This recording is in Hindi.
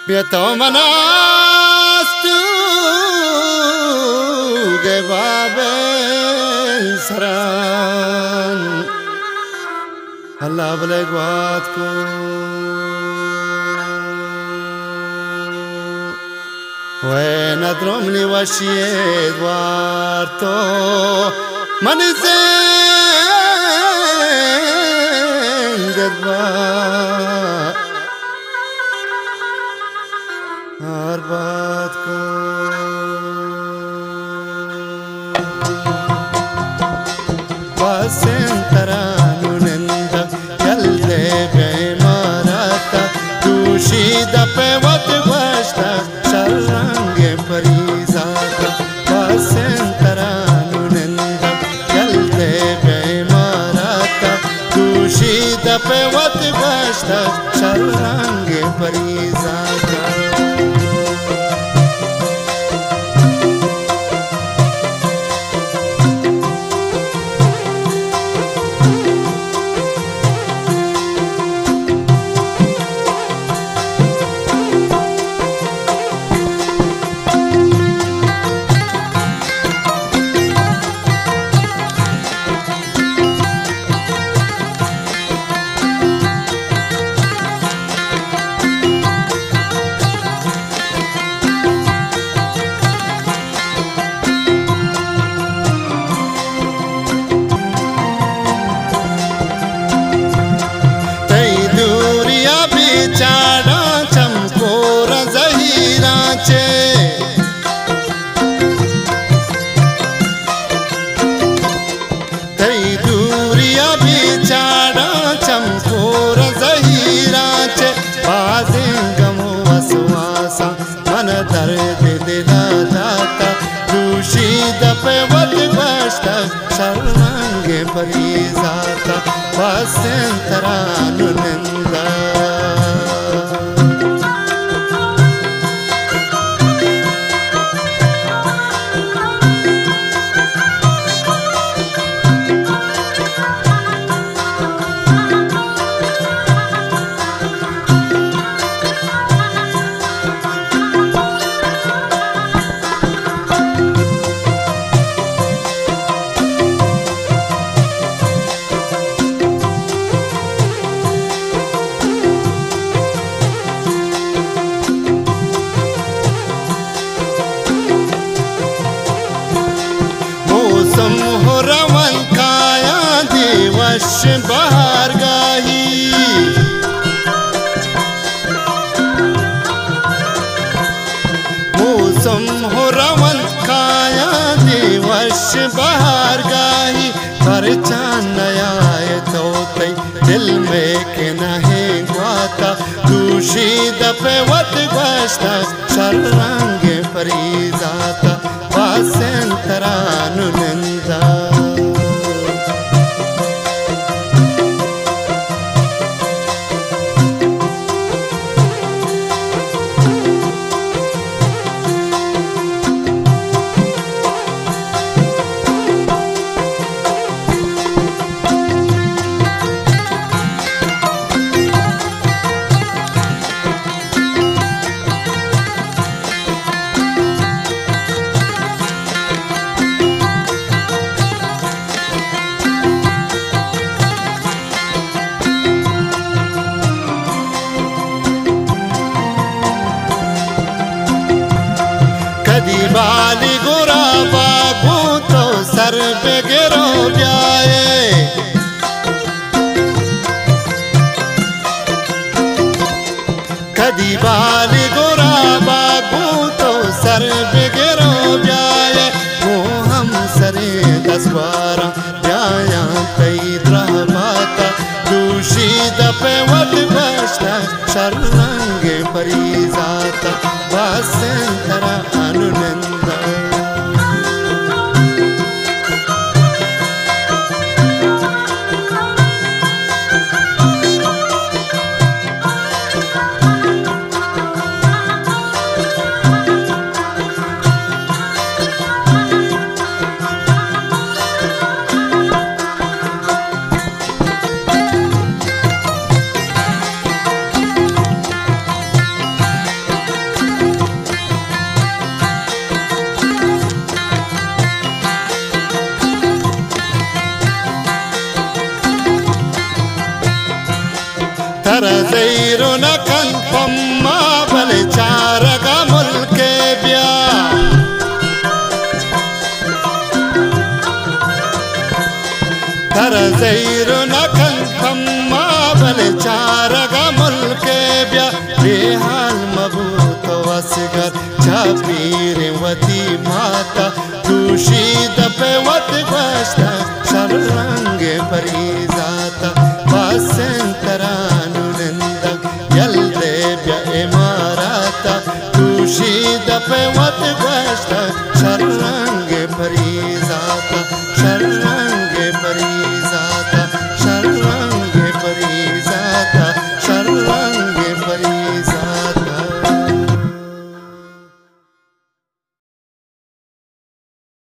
Pietomanast gebabe saran Allah belegwat ko when adrom li washied warto manizen gedba arbat ko basentara nunenda yalde be marata dushida pe wat bashta sharange parizata basentara nunenda yalde be marata dushida pe wat bashta sharange parizata मन दर्द दिला दाता दूषित पे वत बश्ता शर्मांगे परीजाता वासेंतरा नुनंदा रवन काया दिवश बाहर गाही मौसम हो रवन काया दिवश बाहर गाही पर चांद आए तो तई दिल में के नहीं गाता दूषित पे वत बश्ता शर्मांगे परीजाता वासेंतरा नुनंदा बाली गोरा बाबू तो सर पे गिरो जाए कदी बाली गोरा बाबू तो सर पे गिरो जाए वो हम सरे 10 बारा जाया तई द्रहमाता दूषित पे वत बश्ता शर्मांगे परीजाता वासेंतरा अनुनंदा بیا اماراتا توشی د پیوت گوشتا شرنگ پریزا